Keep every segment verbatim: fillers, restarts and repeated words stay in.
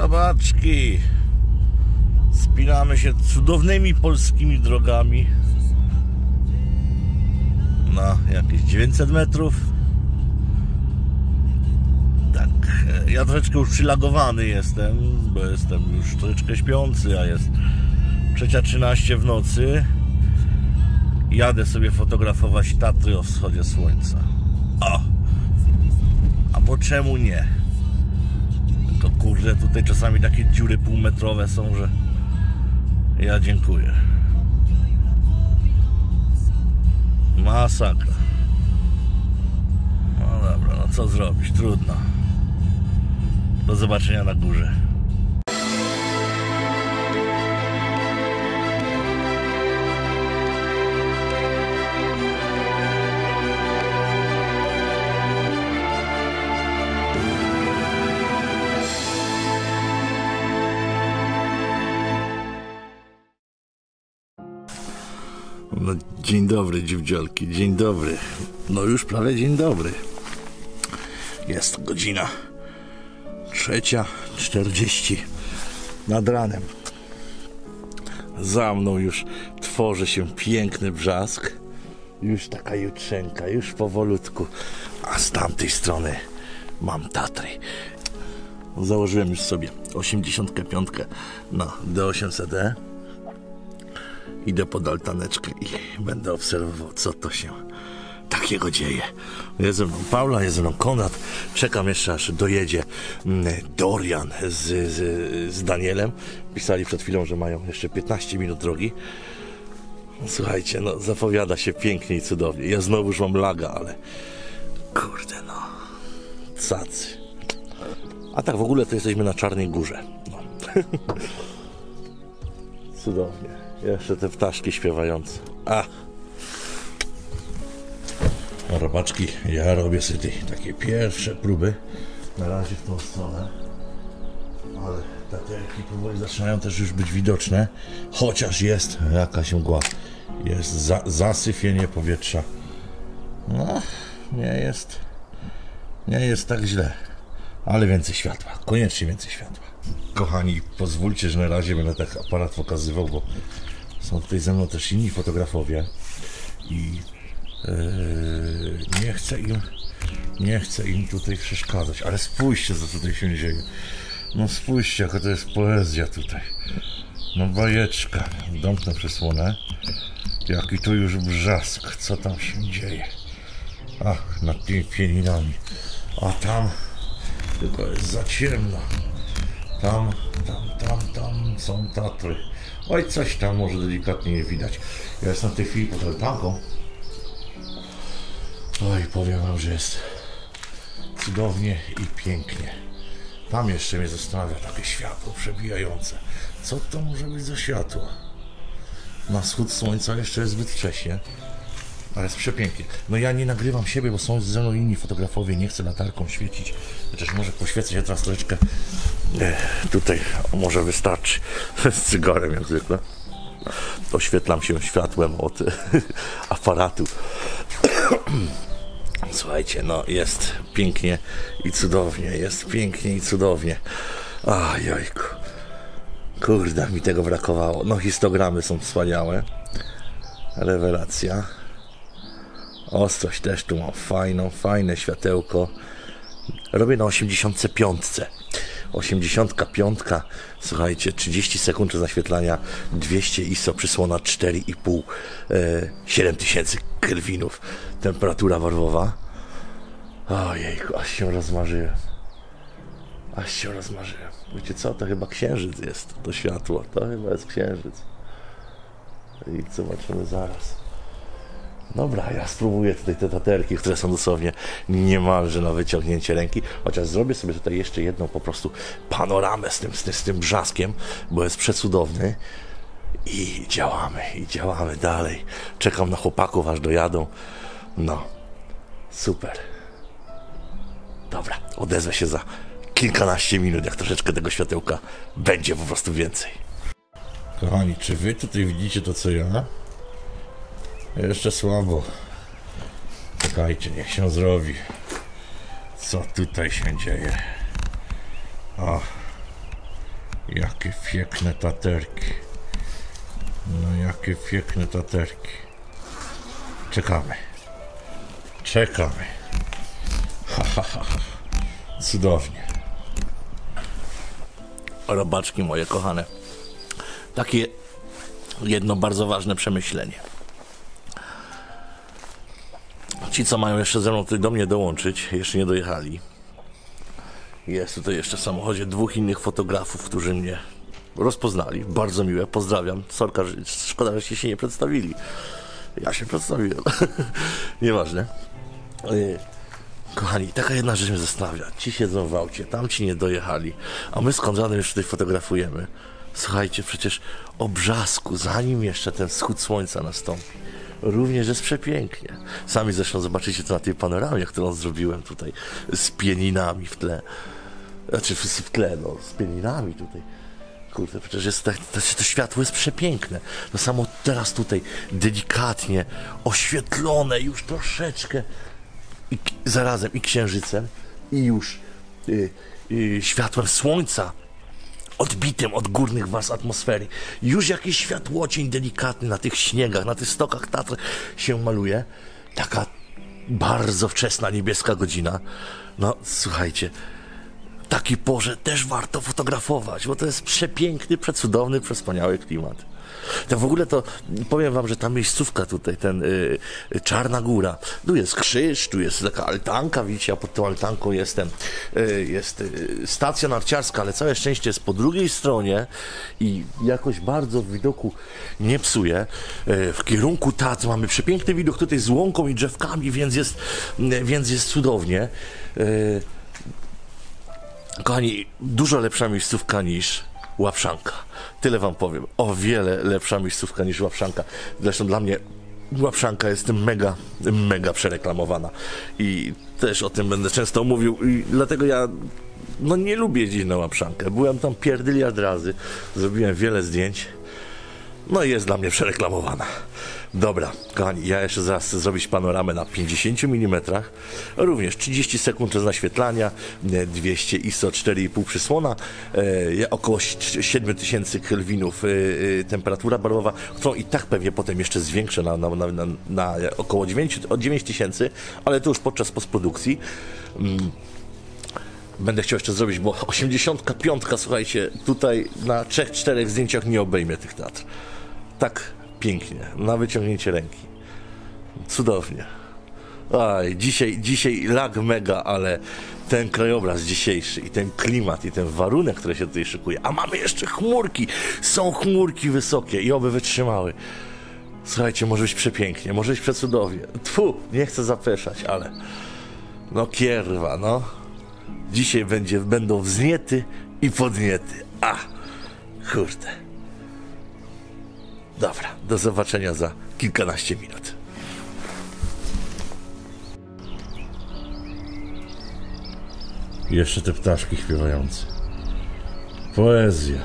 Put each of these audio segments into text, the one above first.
Robaczki, spinamy się cudownymi polskimi drogami na jakieś dziewięćset metrów. Tak, ja troszeczkę już przylagowany jestem, bo jestem już troszeczkę śpiący, a jest trzecia trzynaście w nocy. Jadę sobie fotografować Tatry o wschodzie słońca. O! A bo czemu nie? To kurde, tutaj czasami takie dziury półmetrowe są, że ja dziękuję. Masakra. No dobra, no co zrobić? Trudno. Do zobaczenia na górze. No, dzień dobry, dziwdziolki, dzień dobry. No już prawie dzień dobry. Jest godzina trzecia czterdzieści nad ranem. Za mną już tworzy się piękny brzask. Już taka jutrzenka, już powolutku. A z tamtej strony mam Tatry. Założyłem już sobie osiemdziesiąt pięć na D osiemset E. Idę pod altaneczkę i będę obserwował, co to się takiego dzieje. Jest ze mną Paula, jest ze mną Konrad. Czekam jeszcze, aż dojedzie Dorian z, z, z Danielem. Pisali przed chwilą, że mają jeszcze piętnaście minut drogi. Słuchajcie, no zapowiada się pięknie i cudownie. Ja znowu już mam laga, ale kurde no, cacy. A tak w ogóle to jesteśmy na Czarnej Górze. No. Cudownie. Jeszcze te ptaszki śpiewające. A! Robaczki, ja robię sobie takie pierwsze próby. Na razie w tą stronę. Ale taterki powoli zaczynają też już być widoczne. Chociaż jest jakaś mgła. Jest za, zasyfienie powietrza. No, nie jest... Nie jest tak źle. Ale więcej światła. Koniecznie więcej światła. Kochani, pozwólcie, że na razie będę tak aparat pokazywał, bo są tutaj ze mną też inni fotografowie i yy, nie chcę im nie chcę im tutaj przeszkadzać, ale spójrzcie, co tutaj się dzieje. No spójrzcie, jaka to jest poezja tutaj. No bajeczka. Domknę przesłonę. Jaki to już brzask, co tam się dzieje. Ach, nad tymi pieninami. A tam tylko jest za ciemno. Tam, tam, tam, tam są Tatry. Oj, coś tam może delikatnie nie widać. Ja jestem w tej chwili pod altanką. Oj, powiem wam, że jest cudownie i pięknie. Tam jeszcze mnie zastanawia takie światło przebijające. Co to może być za światło? Na wschód słońca jeszcze jest zbyt wcześnie. Ale jest przepięknie. No ja nie nagrywam siebie, bo są ze mną inni fotografowie. Nie chcę latarką świecić. Chociaż może poświecę się teraz troszeczkę. Tutaj może wystarczy. Z cygarem jak zwykle. Oświetlam się światłem od aparatu. Słuchajcie, no jest pięknie i cudownie. Jest pięknie i cudownie. Ajajku. Kurde, mi tego brakowało. No histogramy są wspaniałe. Rewelacja. Ostrość też tu mam fajną, fajne światełko. Robię na osiemdziesiąt pięć. osiemdziesiąt pięć, słuchajcie, trzydzieści sekund zaświetlania, dwieście I S O, przysłona cztery i pół, e, siedem tysięcy kelwinów, temperatura barwowa. Ojejku, aż się rozmarzyłem. Aż się rozmarzyłem. Wiecie co, to chyba księżyc jest, to światło, to chyba jest księżyc. I zobaczymy zaraz. Dobra, ja spróbuję tutaj te taterki, które są dosłownie niemalże na wyciągnięcie ręki, chociaż zrobię sobie tutaj jeszcze jedną po prostu panoramę z tym, z tym, z tym brzaskiem, bo jest przecudowny. I działamy, i działamy dalej. Czekam na chłopaków, aż dojadą. No, super. Dobra, odezwę się za kilkanaście minut, jak troszeczkę tego światełka będzie po prostu więcej. Kochani, czy wy tutaj widzicie to, co ja? Jeszcze słabo. Czekajcie, niech się zrobi. Co tutaj się dzieje? O. Jakie piękne taterki. No jakie piękne taterki. Czekamy. Czekamy. Ha, ha, ha, ha. Cudownie. Robaczki moje kochane. Takie jedno bardzo ważne przemyślenie. Ci, co mają jeszcze ze mną tutaj do mnie dołączyć, jeszcze nie dojechali. Jest tutaj jeszcze w samochodzie dwóch innych fotografów, którzy mnie rozpoznali. Bardzo miłe, pozdrawiam. Sorka, że, szkoda, żeście się nie przedstawili. Ja się przedstawiłem. Nieważne. Kochani, taka jedna rzecz mnie zastanawia. Ci siedzą w aucie, tamci nie dojechali, a my z Konradem już tutaj fotografujemy. Słuchajcie, przecież o brzasku, zanim jeszcze ten wschód słońca nastąpi, również jest przepięknie. Sami zresztą zobaczycie to na tej panoramie, którą zrobiłem tutaj z pieninami w tle. Znaczy w tle, no, z pieninami tutaj. Kurde, przecież jest tak, to, to światło jest przepiękne. To samo teraz tutaj delikatnie oświetlone już troszeczkę i zarazem i księżycem i już y, y, światłem słońca odbitym od górnych warstw atmosfery. Już jakiś światłocień delikatny na tych śniegach, na tych stokach Tatr się maluje. Taka bardzo wczesna niebieska godzina. No słuchajcie, taki porze też warto fotografować, bo to jest przepiękny, przecudowny, przespaniały klimat. To w ogóle to powiem wam, że ta miejscówka tutaj, ten y, Czarna Góra, tu jest krzyż, tu jest taka altanka, widzicie, a pod tą altanką jestem, y, jest y, stacja narciarska, ale całe szczęście jest po drugiej stronie i jakoś bardzo widoku nie psuje. Y, w kierunku Tatr mamy przepiękny widok tutaj z łąką i drzewkami, więc jest, y, więc jest cudownie. Y, kochani, dużo lepsza miejscówka niż Łapszanka. Tyle wam powiem. O wiele lepsza miejscówka niż Łapszanka. Zresztą dla mnie Łapszanka jest mega, mega przereklamowana. I też o tym będę często mówił. I dlatego ja no nie lubię jeździć na Łapszankę. Byłem tam pierdyliard razy. Zrobiłem wiele zdjęć. No i jest dla mnie przereklamowana. Dobra, kochani, ja jeszcze zaraz chcę zrobić panoramę na pięćdziesięciu milimetrach, również trzydzieści sekund czas naświetlania, dwieście I S O, cztery i pół przysłona, e, około siedem tysięcy kelwinów e, e, temperatura barwowa, którą i tak pewnie potem jeszcze zwiększę na, na, na, na, na około dziewięć tysięcy, ale to już podczas postprodukcji. Mm. Będę chciał jeszcze zrobić, bo osiemdziesiątka piątka, słuchajcie, tutaj na trzech, czterech zdjęciach nie obejmie tych Tatr. Tak pięknie, na wyciągnięcie ręki. Cudownie. Aj, dzisiaj, dzisiaj lag mega, ale ten krajobraz dzisiejszy i ten klimat i ten warunek, który się tutaj szykuje, a mamy jeszcze chmurki, są chmurki wysokie i oby wytrzymały. Słuchajcie, może być przepięknie, może być przecudownie. Tfu, nie chcę zapeszać, ale no kierwa, no. Dzisiaj będzie, będą wzniety i podniety. A, kurde. Dobra, do zobaczenia za kilkanaście minut. Jeszcze te ptaszki śpiewające. Poezja.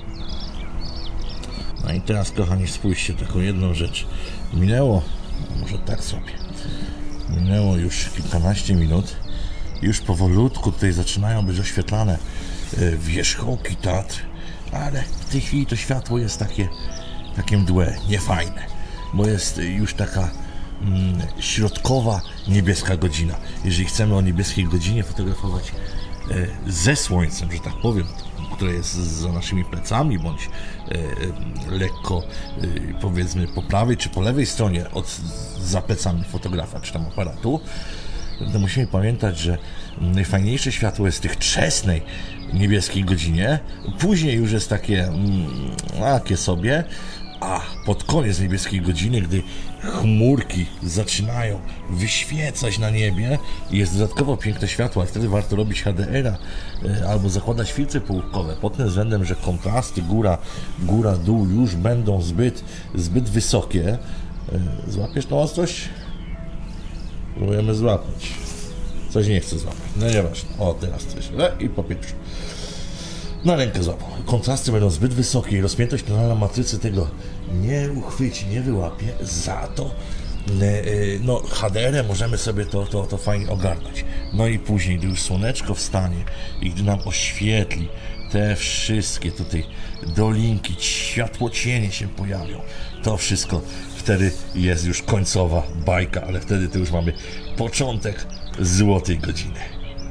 No i teraz, kochani, spójrzcie, taką jedną rzecz. Minęło, może tak sobie, minęło już kilkanaście minut. Już powolutku tutaj zaczynają być oświetlane wierzchołki Tatr, ale w tej chwili to światło jest takie, takie mdłe, niefajne, bo jest już taka mm, środkowa niebieska godzina. Jeżeli chcemy o niebieskiej godzinie fotografować e, ze słońcem, że tak powiem, które jest za naszymi plecami, bądź e, lekko e, powiedzmy po prawej czy po lewej stronie od za plecami fotografa czy tam aparatu, to musimy pamiętać, że najfajniejsze światło jest w tych wczesnej niebieskiej godzinie, później już jest takie mm, takie sobie, a pod koniec niebieskiej godziny, gdy chmurki zaczynają wyświecać na niebie, jest dodatkowo piękne światło, a wtedy warto robić H D R a albo zakładać filtry połówkowe pod tym względem, że kontrasty góra, góra, dół już będą zbyt, zbyt wysokie. Złapiesz tą ostrość? Próbujemy złapać. Coś nie chcę złapać. No nieważne. O, teraz coś. I po pierwsze. Na rękę złapał. Kontrasty będą zbyt wysokie i rozpiętość tonalna matrycy tego nie uchwyci, nie wyłapie. Za to no, H D R-em możemy sobie to, to, to fajnie ogarnąć. No i później, gdy już słoneczko wstanie i gdy nam oświetli te wszystkie tutaj dolinki, światłocienie się pojawią, to wszystko wtedy jest już końcowa bajka, ale wtedy to już mamy początek złotej godziny.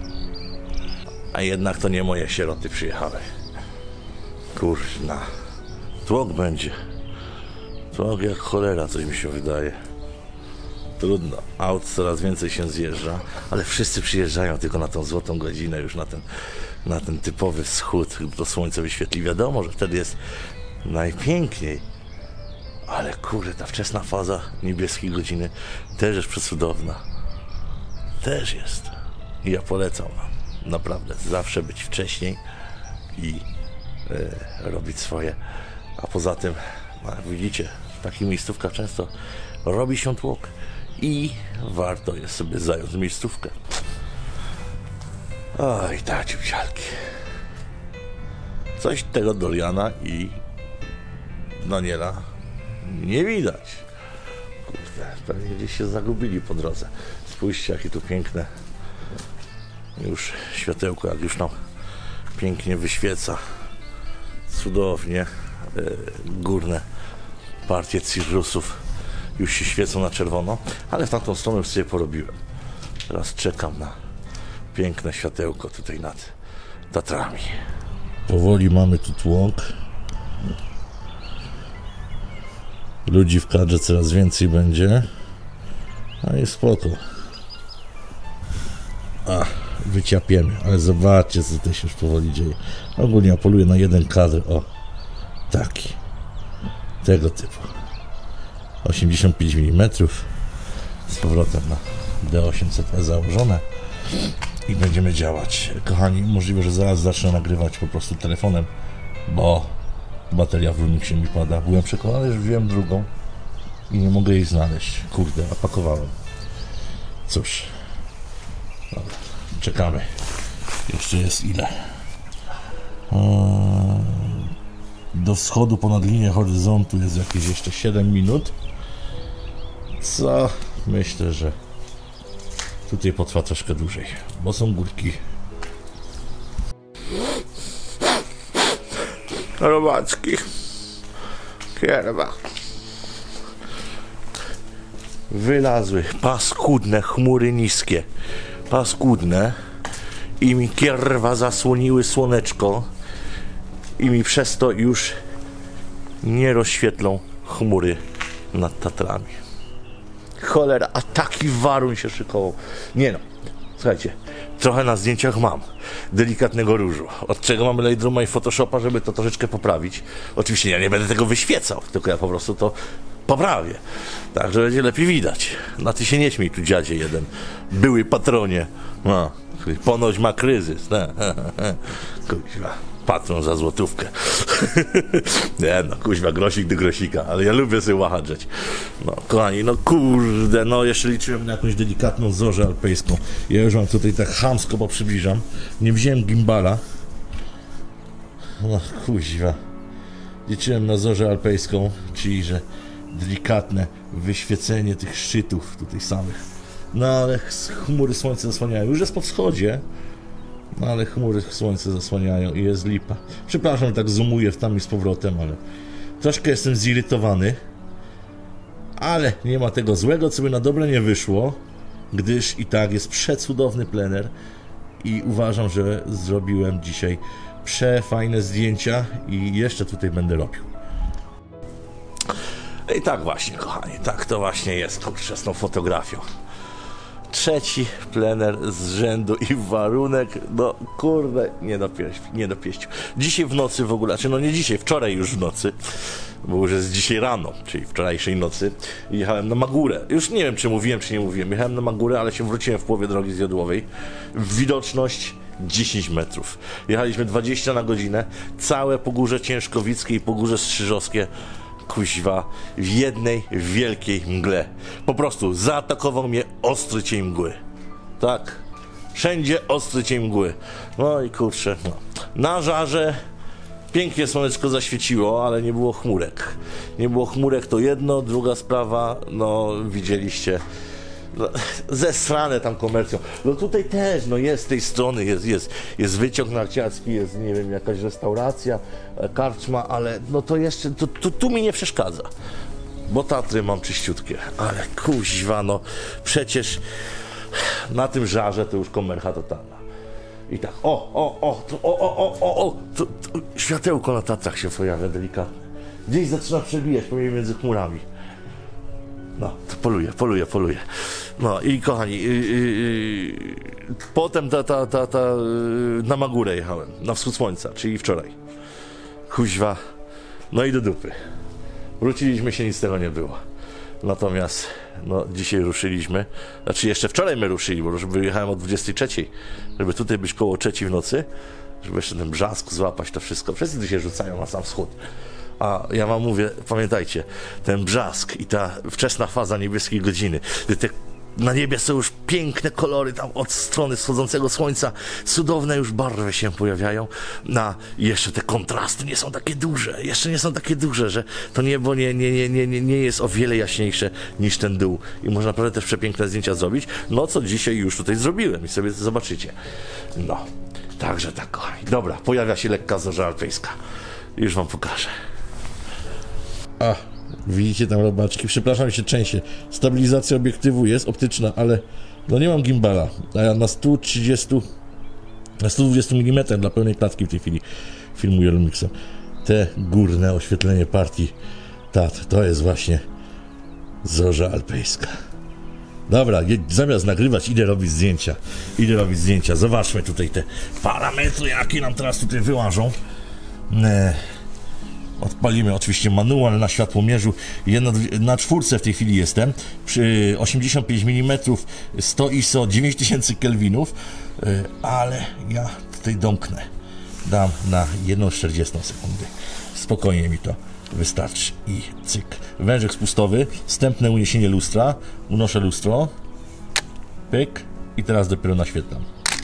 A jednak to nie moje sieroty przyjechały. Kurna, tłok będzie. Tłok jak cholera, coś mi się wydaje. Trudno, aut coraz więcej się zjeżdża, ale wszyscy przyjeżdżają tylko na tą złotą godzinę, już na ten, na ten typowy wschód, to słońce wyświetli. Wiadomo, że wtedy jest najpiękniej, ale kurde, ta wczesna faza niebieskiej godziny też jest przecudowna. Też jest. I ja polecam wam, naprawdę, zawsze być wcześniej i yy, robić swoje. A poza tym, no, jak widzicie, w takich miejscówkach często robi się tłok i warto jest sobie zająć miejscówkę. Oj, ta ciucialki. Coś tego Doriana i Daniela nie widać. Kurde, pewnie gdzieś się zagubili po drodze. Spójrzcie, jakie tu piękne już światełko, jak już nam pięknie wyświeca. Cudownie. Yy, górne partie cirrusów już się świecą na czerwono, ale w tamtą stronę już sobie porobiłem. Teraz czekam na piękne światełko tutaj nad Tatrami. Powoli mamy tu tłok. Ludzi w kadrze coraz więcej będzie. A i spoko. A, wyciapiemy, ale zobaczcie, co tutaj się już powoli dzieje. Ogólnie apeluję na jeden kadr, o, taki, tego typu. osiemdziesiąt pięć milimetrów, z powrotem na D osiemset E założone i będziemy działać. Kochani, możliwe, że zaraz zacznę nagrywać po prostu telefonem, bo bateria w Lumixie mi pada. Byłem przekonany, że wziąłem drugą i nie mogę jej znaleźć. Kurde, a pakowałem. Cóż, dobra, czekamy. Jeszcze jest ile? Do wschodu ponad linię horyzontu jest jakieś jeszcze siedem minut. Co myślę, że tutaj potrwa troszkę dłużej, bo są górki. Robaczki. Kierwa. Wylazły paskudne chmury niskie. Paskudne. I mi kierwa zasłoniły słoneczko. I mi przez to już nie rozświetlą chmury nad Tatrami. Cholera, a taki warun się szykował. Nie no, słuchajcie, trochę na zdjęciach mam delikatnego różu, od czego mamy Lightrooma i Photoshopa, żeby to troszeczkę poprawić. Oczywiście ja nie będę tego wyświecał, tylko ja po prostu to poprawię, tak, że będzie lepiej widać. No ty się nie śmiej tu, dziadzie jeden, były patronie, no, ponoć ma kryzys, no, kuźwa. Patron za złotówkę. Nie no, kuźwa, grosik do grosika, ale ja lubię sobie łachadrzeć. No, kochani, no kurde, no jeszcze liczyłem na jakąś delikatną zorzę alpejską. Ja już wam tutaj tak chamsko, bo przybliżam. Nie wziąłem gimbala. No, kuźwa. Liczyłem na zorzę alpejską, czyli że delikatne wyświecenie tych szczytów tutaj samych. No, ale chmury słońce zasłaniają. Już jest po wschodzie. No ale chmury słońce zasłaniają i jest lipa. Przepraszam, tak zoomuję w tam i z powrotem, ale troszkę jestem zirytowany. Ale nie ma tego złego, co by na dobre nie wyszło, gdyż i tak jest przecudowny plener i uważam, że zrobiłem dzisiaj przefajne zdjęcia i jeszcze tutaj będę robił. I tak właśnie, kochani, tak to właśnie jest, kurczę, z tą fotografią. Trzeci plener z rzędu i warunek, no kurde, nie do pieściu, nie do pieściu. Dzisiaj w nocy w ogóle, znaczy no nie dzisiaj, wczoraj już w nocy, bo już jest dzisiaj rano, czyli wczorajszej nocy, jechałem na Magurę. Już nie wiem, czy mówiłem, czy nie mówiłem. Jechałem na Magurę, ale się wróciłem w połowie drogi zjadłowej. Widoczność dziesięć metrów. Jechaliśmy dwadzieścia na godzinę, całe Pogórze Ciężkowickie i Pogórze Strzyżowskie, kuźwa, w jednej wielkiej mgle. Po prostu zaatakował mnie ostry cień mgły. Tak, wszędzie ostry cień mgły. No i kurczę, no. Na żarze pięknie słoneczko zaświeciło, ale nie było chmurek. Nie było chmurek, to jedno. Druga sprawa, no widzieliście, no, zesrane tam komercją. No tutaj też, no jest z tej strony, jest, jest, jest wyciąg narciarski, jest, nie wiem, jakaś restauracja, karczma, ale no to jeszcze, to, to, tu mi nie przeszkadza. Bo Tatry mam czyściutkie, ale kuźwa, no przecież na tym żarze to już komercha totalna. I tak, o, o, o, to, o, o, o, o, o, to, to, światełko na Tatrach się pojawia delikatnie. Gdzieś zaczyna przebijać pomiędzy chmurami. No, to poluje, poluje, poluje. No i kochani, yy, yy, potem ta, ta, ta, ta, yy, na Magurę jechałem, na wschód słońca, czyli wczoraj. Kuźwa, no i do dupy. Wróciliśmy się, nic z tego nie było. Natomiast, no, dzisiaj ruszyliśmy, znaczy jeszcze wczoraj my ruszyli, bo wyjechałem o dwudziestej trzeciej, żeby tutaj być koło trzeciej w nocy, żeby jeszcze ten brzask złapać, to wszystko. Wszyscy tu się rzucają na sam wschód. A ja wam mówię, pamiętajcie, ten brzask i ta wczesna faza niebieskiej godziny, te na niebie są już piękne kolory tam od strony wschodzącego słońca, cudowne już barwy się pojawiają, na jeszcze te kontrasty nie są takie duże, jeszcze nie są takie duże, że to niebo nie, nie, nie, nie, nie jest o wiele jaśniejsze niż ten dół i można naprawdę też przepiękne zdjęcia zrobić, no co dzisiaj już tutaj zrobiłem i sobie to zobaczycie. No, także tak, kochani. Dobra, pojawia się lekka zorza alpejska, już wam pokażę. A, widzicie tam robaczki, przepraszam się częściej, stabilizacja obiektywu jest optyczna, ale no nie mam gimbala, a ja na sto trzydzieści, na sto dwadzieścia milimetrów dla pełnej klatki w tej chwili filmuję Lumixem. Te górne oświetlenie partii Tatr, to jest właśnie zorza alpejska. Dobra, zamiast nagrywać, idę robić zdjęcia, idę robić zdjęcia, zobaczmy tutaj te parametry, jakie nam teraz tutaj wyłażą. Nie. Odpalimy oczywiście manual na światłomierzu. Jedna, na czwórce w tej chwili jestem. Przy osiemdziesiąt pięć milimetrów, sto I S O, dziewięć tysięcy kelwinów. Ale ja tutaj domknę. Dam na jedną czterdziestą sekundy. Spokojnie mi to wystarczy. I cyk. Wężyk spustowy. Wstępne uniesienie lustra. Unoszę lustro. Pyk. I teraz dopiero naświetlam.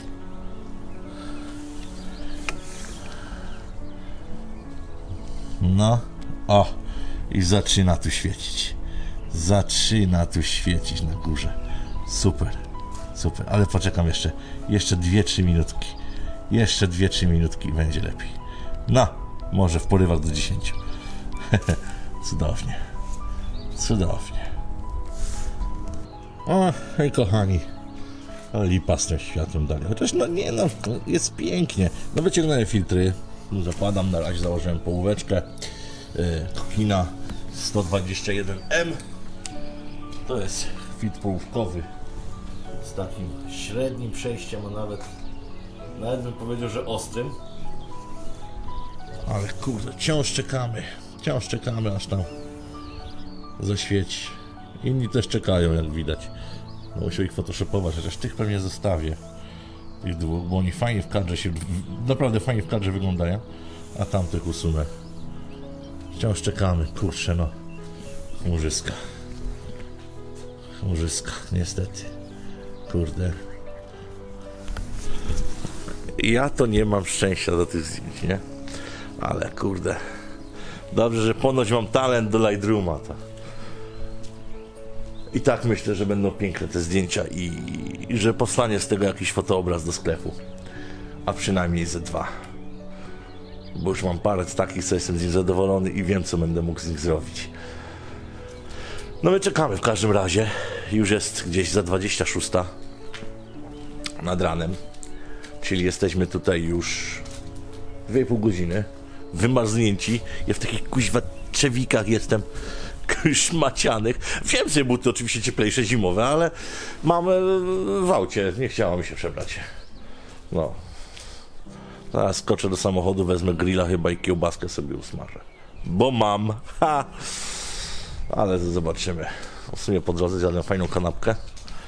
No, o, i zaczyna tu świecić. Zaczyna tu świecić na górze. Super, super, ale poczekam jeszcze, jeszcze dwie trzy minutki. Jeszcze dwie trzy minutki i będzie lepiej. No, może w porywach do dziesięciu. Cudownie, cudownie. O, hej kochani. O, lipa z tym światłem dalej. Chociaż no nie no, jest pięknie. No wyciągnąłem filtry. Zakładam, na razie założyłem połóweczkę yy, Kokina sto dwadzieścia jeden M. To jest filtr połówkowy z takim średnim przejściem, a nawet nawet bym powiedział, że ostrym. Ale kurde, wciąż czekamy, wciąż czekamy, aż tam zaświeci. Inni też czekają, jak widać. No, musiał ich photoshopować, chociaż tych pewnie zostawię. Tych dwóch, bo oni fajnie w kadrze się, naprawdę fajnie w kadrze wyglądają, a tamtych usunę. Wciąż czekamy, kurczę no. Chmurzyska. Chmurzyska, niestety. Kurde. Ja to nie mam szczęścia do tych zdjęć, nie? Ale kurde. Dobrze, że ponoć mam talent do Lightrooma. To. I tak myślę, że będą piękne te zdjęcia i, i że powstanie z tego jakiś fotoobraz do sklepu. A przynajmniej ze dwa. Bo już mam parę takich, co jestem z nich zadowolony i wiem, co będę mógł z nich zrobić. No my czekamy w każdym razie. Już jest gdzieś za dwadzieścia szósta nad ranem. Czyli jesteśmy tutaj już dwie i pół godziny. Wymarznięci. Ja w takich kuźwa trzewikach jestem szmacianych. Wziąłem sobie buty oczywiście cieplejsze, zimowe, ale mam w aucie. Nie chciało mi się przebrać. No. Zaraz skoczę do samochodu, wezmę grilla chyba i kiełbaskę sobie usmażę. Bo mam. Ha! Ale zobaczymy. W sumie po drodze zjadłem fajną kanapkę.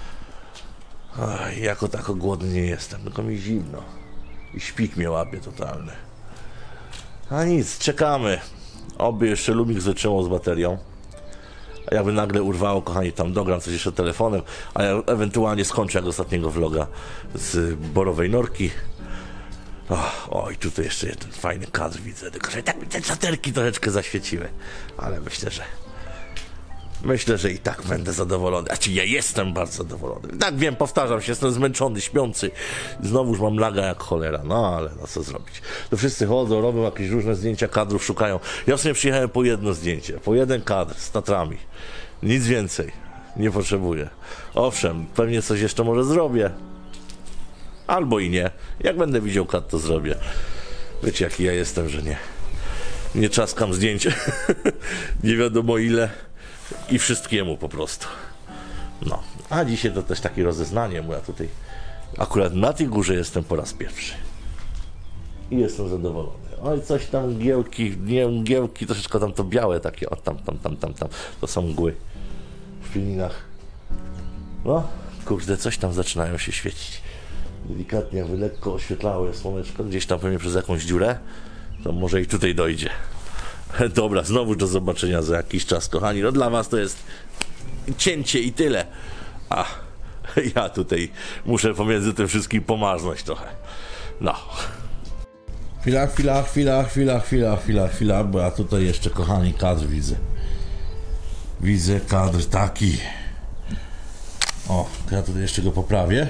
Ach, jako tako głodny nie jestem, tylko mi zimno. I śpik mnie łapie totalny. A nic, czekamy. Oby jeszcze Lumix wytrzymał z baterią. A jakby nagle urwało, kochani, tam dogram coś jeszcze telefonem, a ja ewentualnie skończę jak ostatniego vloga z Borowej Norki. Oh, oj, tutaj jeszcze jeden fajny kadr widzę, tylko że tak mi te czaterki troszeczkę zaświeciły. Ale myślę, że Myślę, że i tak będę zadowolony. Znaczy, ja jestem bardzo zadowolony. Tak wiem, powtarzam się, jestem zmęczony, śpiący. Znowuż mam laga jak cholera. No, ale no co zrobić. To wszyscy chodzą, robią jakieś różne zdjęcia kadrów, szukają. Ja sobie przyjechałem po jedno zdjęcie, po jeden kadr z Tatrami. Nic więcej. Nie potrzebuję. Owszem, pewnie coś jeszcze może zrobię. Albo i nie. Jak będę widział kadr, to zrobię. Wiecie, jaki ja jestem, że nie. Nie czaskam zdjęć. Nie wiadomo ile. I wszystkiemu po prostu. No. A dzisiaj to też takie rozeznanie, bo ja tutaj akurat na tej górze jestem po raz pierwszy. I jestem zadowolony. Oj, coś tam mgiełki, nie mgiełki, troszeczkę tam to białe takie, o tam, tam, tam, tam, tam. To są mgły w pilinach. No, kurde, coś tam zaczynają się świecić. Delikatnie, jakby lekko oświetlało je słoneczko, gdzieś tam pewnie przez jakąś dziurę, to może i tutaj dojdzie. Dobra, znowu do zobaczenia za jakiś czas, kochani. No dla was to jest cięcie i tyle. A ja tutaj muszę pomiędzy tym wszystkim pomarznąć trochę. No. Chwila, chwila, chwila, chwila, chwila, chwila, chwila, bo ja tutaj jeszcze, kochani, kadr widzę. Widzę kadr taki. O, to ja tutaj jeszcze go poprawię.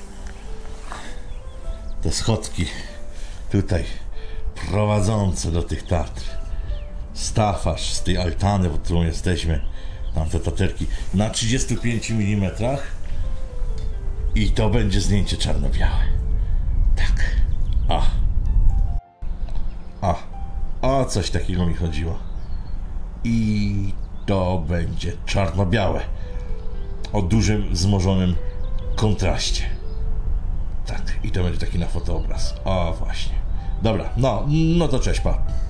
Te schodki tutaj prowadzące do tych Tatr. Stafaż z tej altany, pod którą jesteśmy, tam te taterki na trzydziestu pięciu milimetrach i to będzie zdjęcie czarno-białe. Tak. A. A. O coś takiego mi chodziło. I to będzie czarno-białe o dużym wzmożonym kontraście. Tak. I to będzie taki na fotoobraz. O właśnie. Dobra. No, no to cześć, pa.